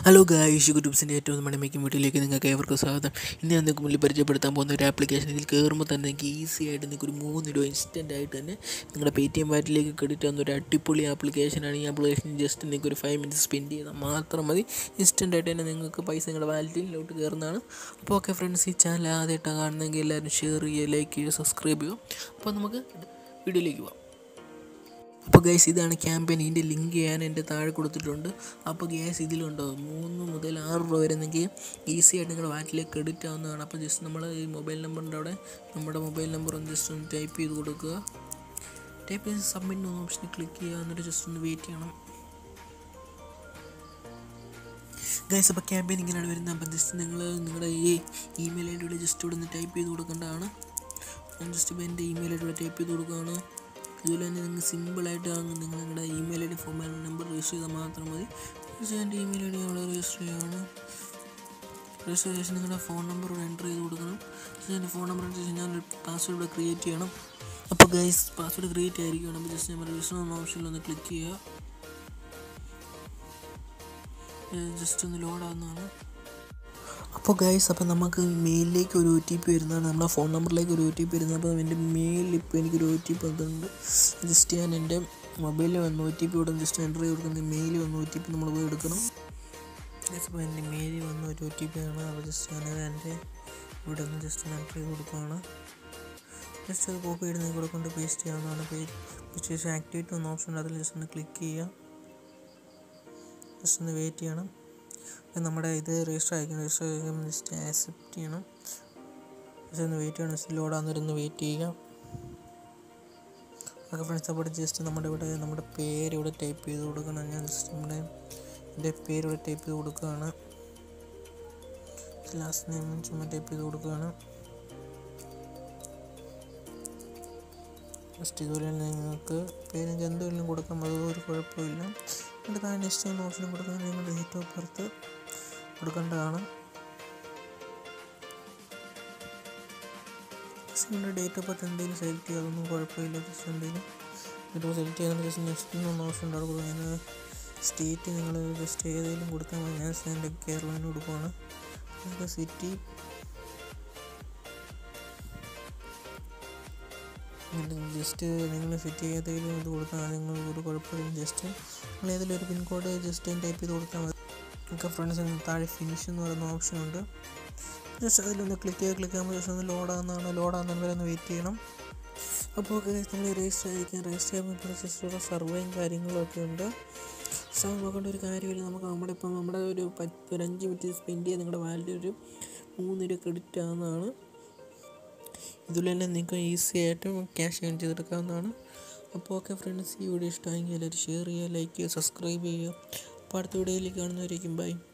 Hello guys, യൂട്യൂബ്സിൻ്റെ ഏറ്റവും മണിമേക്കും വീട്ടിലേക്ക് നിങ്ങൾക്ക് ഏവർക്കും സ്വാഗതം. ഇന്ന് ഞാൻ നിങ്ങൾക്ക് മുന്നിൽ പരിചയപ്പെടുത്താൻ പോകുന്ന ഒരു ആപ്ലിക്കേഷൻ. ഇതിൽ കയറുമ്പോൾ തന്നെ നിങ്ങൾക്ക് ഈസി ആയിട്ട് നിങ്ങൾക്ക് ഒരു 3 രൂപ ഇൻസ്റ്റൻ്റ് ആയിട്ട് തന്നെ നിങ്ങളുടെ Paytm വാലറ്റിലേക്ക് ക്രെഡിറ്റ് ആവുന്ന ഒരു അടിപൊളി ആപ്ലിക്കേഷനാണ്. ഈ ആപ്ലിക്കേഷൻ ജസ്റ്റ് നിങ്ങൾക്ക് ഒരു 5 മിനിറ്റ്സ് സ്പെൻഡ് ചെയ്താൽ മാത്രം മതി. ഇൻസ്റ്റൻ്റ് ആയിട്ട് തന്നെ നിങ്ങൾക്ക് പൈസ നിങ്ങളുടെ വാലറ്റിലോട്ട് കയറുന്നതാണ്. അപ്പോൾ ഓക്കെ ഫ്രണ്ട്സ്, ഈ ചാനൽ ആദ്യമായിട്ടാണ് കാണുന്നതെങ്കിൽ എല്ലാവരും ഷെയർ ചെയ്യുക, ലൈക്ക് ചെയ്യുക, സബ്സ്ക്രൈബ് ചെയ്യുക. അപ്പോൾ നമുക്ക് വീഡിയോയിലേക്ക് പോകാം. അപ്പോൾ ഗൈസ്, ഇതാണ് ക്യാമ്പയിൻ. ഇതിൻ്റെ ലിങ്ക് ഞാൻ എൻ്റെ താഴെ കൊടുത്തിട്ടുണ്ട്. അപ്പോൾ ഗൈസ്, ഇതിലുണ്ടോ 3 മുതൽ 6 രൂപ വരെ നിങ്ങൾക്ക് ഈസി ആയിട്ട് നിങ്ങളുടെ വാലറ്റിലേക്ക് ക്രെഡിറ്റ് ആവുന്നതാണ്. അപ്പോൾ ജസ്റ്റ് നമ്മൾ ഈ മൊബൈൽ നമ്പറിൻ്റെ അവിടെ നമ്മുടെ മൊബൈൽ നമ്പർ ഒന്ന് ജസ്റ്റ് ഒന്ന് ടൈപ്പ് ചെയ്ത് കൊടുക്കുക. ടൈപ്പ് ചെയ്ത് സബ്മിറ്റ് എന്ന ഓപ്ഷനിൽ ക്ലിക്ക് ചെയ്യുക. എന്നിട്ട് ജസ്റ്റ് ഒന്ന് വെയിറ്റ് ചെയ്യണം ഗൈസ്. അപ്പോൾ ക്യാമ്പയിൻ ഇങ്ങനെയാണ് വരുന്നത്. അപ്പോൾ ജസ്റ്റ് നിങ്ങളുടെ ഈ ഇമെയിൽ ഐ ഡിയുടെ ജസ്റ്റ് ഇവിടെ നിന്ന് ടൈപ്പ് ചെയ്ത് കൊടുക്കേണ്ടതാണ്. ഞാൻ ജസ്റ്റ് ഇപ്പോൾ എൻ്റെ ഇമെയിൽ ഐ ഡിയുടെ ടൈപ്പ് ചെയ്ത് കൊടുക്കുകയാണ്. അതുപോലെ തന്നെ നിങ്ങൾക്ക് സിമ്പിളായിട്ടാണ് നിങ്ങളുടെ email I D mobile number register ചെയ്താൽ മാത്രം മതി. എൻ്റെ ഇമെയിൽ ഐ ഡി അവിടെ രജിസ്റ്റർ ചെയ്യുകയാണ്. രജിസ്റ്റർ ചെയ്ത ശേഷം നിങ്ങളുടെ ഫോൺ നമ്പർ ഇവിടെ എൻ്റർ ചെയ്ത് കൊടുക്കണം. എൻ്റെ ഫോൺ നമ്പർ എൻ്റർ ചെയ്ത് ഞാനൊരു പാസ്വേഡ് ഇവിടെ ക്രിയേറ്റ് ചെയ്യണം. അപ്പോൾ ഗൈസ്, പാസ്വേഡ് ക്രിയേറ്റ് ആയിരിക്കുകയാണ്. അപ്പോൾ ജസ്റ്റ് നമ്മൾ രജിസ്റ്റർ എന്ന ഓപ്ഷനിൽ ഒന്ന് ക്ലിക്ക് ചെയ്യുക. ജസ്റ്റ് ഒന്ന് ലോഡ് ആവുന്നതാണ്. അപ്പോൾ ഗൈസ്, അപ്പോൾ നമുക്ക് മെയിലിലേക്ക് ഒരു OTP വരുന്നതാണ്. നമ്മുടെ ഫോൺ നമ്പറിലേക്ക് ഒരു OTP വരുന്നത്. അപ്പോൾ എൻ്റെ മെയിലിൽ ഇപ്പോൾ എനിക്കൊരു OTP വന്നിട്ടുണ്ട്. ജസ്റ്റ് ഞാൻ എൻ്റെ മൊബൈലിൽ വന്ന OTP ഇവിടെ ജസ്റ്റ് എൻ്റർ ചെയ്ത് കൊടുക്കുന്നത്. മെയിലിൽ വന്ന OTP നമ്മൾ പോയി എടുക്കണം. ഗൈസ്, അപ്പോൾ എൻ്റെ മെയിലിൽ വന്ന ഒരു OTP ആണ്. അപ്പോൾ ജസ്റ്റ് ഞാനത് എൻ്റെ ഇവിടെ നിന്ന് ജസ്റ്റ് എൻ്റർ ചെയ്ത് കൊടുക്കുകയാണ്. ജസ്റ്റ് അത് കോപ്പി ചെയ്ത് ഇവിടെ കൊണ്ട് പേസ്റ്റ് ചെയ്യാവുന്നതാണ്. പേസ്റ്റ് ശേഷം ആക്ടിവേറ്റ് എന്ന ഓപ്ഷൻ ഉണ്ട്. അതിൽ ജസ്റ്റ് ഒന്ന് ക്ലിക്ക് ചെയ്യുക. ജസ്റ്റ് ഒന്ന് വെയിറ്റ് ചെയ്യണം. നമ്മുടെ ഇത് രജിസ്റ്റർ ആയിരിക്കണം. ജസ്റ്റ് ആക്സെപ്റ്റ് ചെയ്യണം. ജസ്റ്റ് ഒന്ന് വെയിറ്റ് ചെയ്യണം. ജസ്റ്റ് ലോഡാകുന്നവരൊന്ന് വെയിറ്റ് ചെയ്യുക. ഓക്കെ ഫ്രണ്ട്സ്, അപ്പോൾ ജസ്റ്റ് നമ്മുടെ പേര് ഇവിടെ ടൈപ്പ് ചെയ്ത് കൊടുക്കണം. ഞാൻ ജസ്റ്റ് എൻ്റെ പേര് ഇവിടെ ടൈപ്പ് ചെയ്ത് കൊടുക്കുകയാണ്. ലാസ്റ്റ് നെയിം ചുമ്മാ ടൈപ്പ് ചെയ്ത് കൊടുക്കുകയാണ്. ജസ്റ്റ് ഇതുപോലെ നിങ്ങൾക്ക് പേര് എന്തെങ്കിലും കൊടുക്കാം, അതൊരു കുഴപ്പമില്ല. എന്നിട്ട് താഴെ നെക്സ്റ്റ് എന്ന ഓപ്ഷൻ കൊടുക്കാൻ നിങ്ങളുടെ ഡേറ്റ് ഓഫ് ബർത്ത് കൊടുക്കേണ്ടതാണ്. നിങ്ങളുടെ ഡേറ്റ് ഓഫ് ബർത്ത് എന്തെങ്കിലും സെലക്ട് ചെയ്യുക, അതൊന്നും കുഴപ്പമില്ല. ജസ്റ്റ് എന്തെങ്കിലും ഇപ്പോൾ സെലക്ട് ചെയ്യുന്നത് ജസ്റ്റ് നെക്സ്റ്റ് എന്ന ഓപ്ഷൻ ഉണ്ട്. അവിടെ കൊടുക്കുക. ഞാൻ സ്റ്റേറ്റ് നിങ്ങൾ ജസ്റ്റ് ഏതെങ്കിലും കൊടുക്കാൻ മതി. ഞാൻ എൻ്റെ കേരളത്തിന് കൊടുക്കുകയാണ്. നിങ്ങൾക്ക് സിറ്റി ജസ്റ്റ് നിങ്ങൾ സിറ്റി ഏതെങ്കിലും ഇത് കൊടുത്താൽ നിങ്ങൾ ഒരു കുഴപ്പമില്ല. ജസ്റ്റ് നിങ്ങൾ ഏതെങ്കിലും ഒരു പിൻകോഡ് ജസ്റ്റ് ടൈപ്പ് ചെയ്ത് കൊടുത്താൽ മതി. ഒക്കെ ഫ്രണ്ട്സ്, താഴെ ഫിനിഷ് എന്ന് പറയുന്ന ഓപ്ഷൻ ഉണ്ട്. ജസ്റ്റ് അതിലൊന്ന് ക്ലിക്ക് ചെയ്യുമ്പോൾ ജസ്റ്റ് ഒന്ന് ലോഡാകുന്ന വരെ ഒന്ന് വെയിറ്റ് ചെയ്യണം. അപ്പോൾ നമ്മൾ രജിസ്റ്റർ ചെയ്യുമ്പോൾ ജസ്റ്റ് സർവേയും കാര്യങ്ങളൊക്കെ ഉണ്ട്. സോ നോക്കേണ്ട ഒരു കാര്യമില്ല. നമ്മുടെ ഒരു 5 മിനിറ്റ് സ്പെൻഡ് ചെയ്ത് നിങ്ങളുടെ വാലറ്റിൽ ഒരു 3 രൂപ ക്രെഡിറ്റ് ആവുന്നതാണ്. ഇതിൽ തന്നെ നിങ്ങൾക്ക് ഈസി ആയിട്ട് ക്യാഷ് ഏൺ ചെയ്തെടുക്കാവുന്നതാണ്. അപ്പോൾ ഓക്കെ ഫ്രണ്ട്സ്, ഈ വീഡിയോ ഇഷ്ടമായെങ്കിൽ എല്ലാവരും ഷെയർ ചെയ്യുക, ലൈക്ക് ചെയ്യുക, സബ്സ്ക്രൈബ് ചെയ്യുക. അപ്പോൾ അടുത്ത വീഡിയോയിലേക്ക് കാണുന്നവരേക്കും ബൈ.